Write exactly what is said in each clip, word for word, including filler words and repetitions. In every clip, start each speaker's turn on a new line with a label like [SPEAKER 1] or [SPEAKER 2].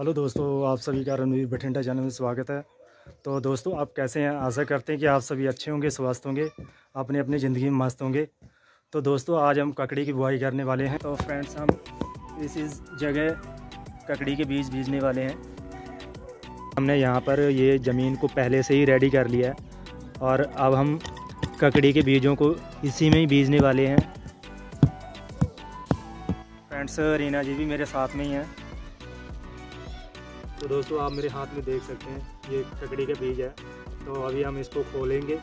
[SPEAKER 1] Hello दोस्तों, आप सभी का रणवीर बठिंडा चैनल में स्वागत है। तो दोस्तों, आप कैसे हैं? आशा करते हैं कि आप सभी अच्छे होंगे, स्वस्थ होंगे, अपने अपनी ज़िंदगी में मस्त होंगे। तो दोस्तों, आज हम ककड़ी की बुआई करने वाले हैं। तो फ्रेंड्स, हम इस इस जगह ककड़ी के बीज बीजने वाले हैं। हमने यहाँ पर ये ज़मीन को पहले से ही रेडी कर लिया है और अब हम ककड़ी के बीजों को इसी में ही बीजने वाले हैं। फ्रेंड्स, रीना जी भी मेरे साथ में ही हैं। तो दोस्तों, आप मेरे हाथ में देख सकते हैं, ये ककड़ी के बीज है। तो अभी हम इसको खोलेंगे।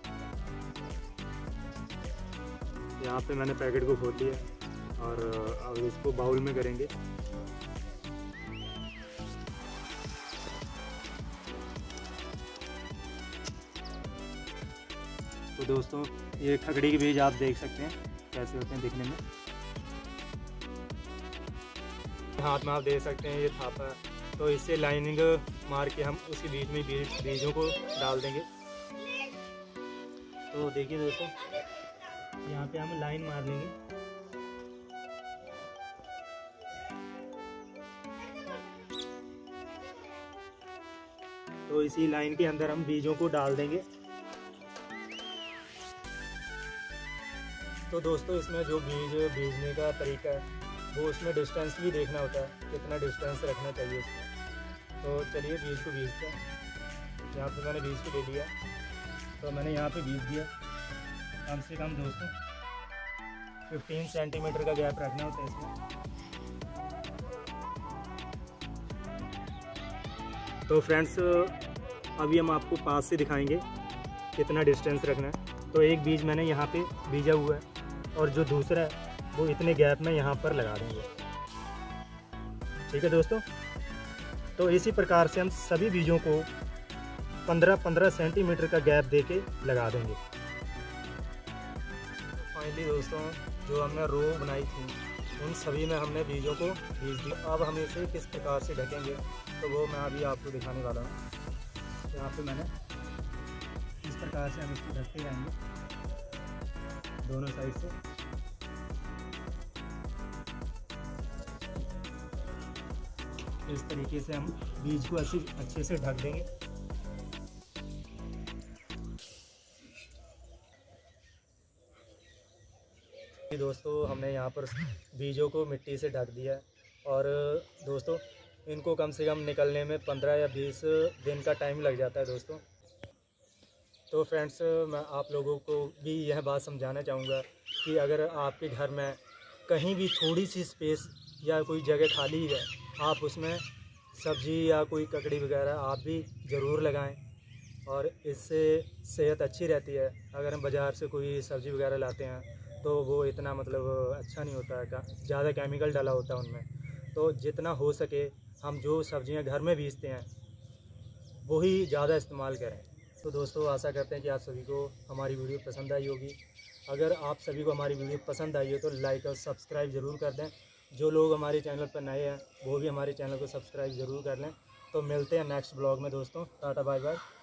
[SPEAKER 1] यहाँ पे मैंने पैकेट को खोल लिया और अब इसको बाउल में करेंगे। तो दोस्तों, ये ककड़ी के बीज आप देख सकते हैं कैसे होते हैं दिखने में। हाथ में आप देख सकते हैं ये थापा है। तो इससे लाइनिंग मार के हम उसी बीज में बीज, बीजों को डाल देंगे। तो देखिए दोस्तों, यहाँ पे हम लाइन मार लेंगे। तो इसी लाइन के अंदर हम बीजों को डाल देंगे। तो दोस्तों, इसमें जो बीज बीजने का तरीका है वो उसमें डिस्टेंस भी देखना होता है, कितना डिस्टेंस रखना चाहिए उसमें। तो चलिए बीज को बीजते हैं। यहाँ पे मैंने बीज को ले लिया। तो मैंने यहाँ पे बीज दिया। कम से कम दोस्तों पंद्रह सेंटीमीटर का गैप रखना होता है इसमें। तो फ्रेंड्स, अभी हम आपको पास से दिखाएंगे कितना डिस्टेंस रखना है। तो एक बीज मैंने यहाँ पे बीजा हुआ है और जो दूसरा है वो इतने गैप में यहाँ पर लगा देंगे। ठीक है दोस्तों। तो इसी प्रकार से हम सभी बीजों को पंद्रह पंद्रह सेंटीमीटर का गैप देके लगा देंगे। तो फाइनली दोस्तों, जो हमने रो बनाई थी उन सभी में हमने बीजों को बीज दिया। अब हम इसे किस प्रकार से ढकेंगे तो वो मैं अभी आपको दिखाने वाला हूँ। यहाँ पे मैंने इस प्रकार से हम इसको ढकते जाएंगे दोनों साइड से। इस तरीके से हम बीज को अच्छी अच्छे से ढक देंगे। दोस्तों, हमने यहाँ पर बीजों को मिट्टी से ढक दिया है और दोस्तों, इनको कम से कम निकलने में पंद्रह या बीस दिन का टाइम लग जाता है दोस्तों। तो फ्रेंड्स, मैं आप लोगों को भी यह बात समझाना चाहूँगा कि अगर आपके घर में कहीं भी थोड़ी सी स्पेस या कोई जगह खाली है, आप उसमें सब्ज़ी या कोई ककड़ी वगैरह आप भी ज़रूर लगाएं और इससे सेहत अच्छी रहती है। अगर हम बाज़ार से कोई सब्ज़ी वगैरह लाते हैं तो वो इतना मतलब अच्छा नहीं होता है, ज़्यादा केमिकल डाला होता है उनमें। तो जितना हो सके हम जो सब्ज़ियां घर में बीजते हैं वही ज़्यादा इस्तेमाल करें। तो दोस्तों, आशा करते हैं कि आप सभी को हमारी वीडियो पसंद आई होगी। अगर आप सभी को हमारी वीडियो पसंद आई हो तो लाइक और सब्सक्राइब ज़रूर कर दें। जो लोग हमारे चैनल पर नए हैं वो भी हमारे चैनल को सब्सक्राइब ज़रूर कर लें। तो मिलते हैं नेक्स्ट ब्लॉग में दोस्तों। Tata bye bye.